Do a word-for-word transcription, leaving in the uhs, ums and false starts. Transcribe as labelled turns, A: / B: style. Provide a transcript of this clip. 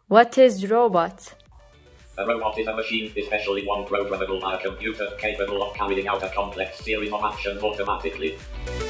A: What is robot?
B: A robot is a machine, especially one programmable by a computer, capable of carrying out a complex series of actions automatically.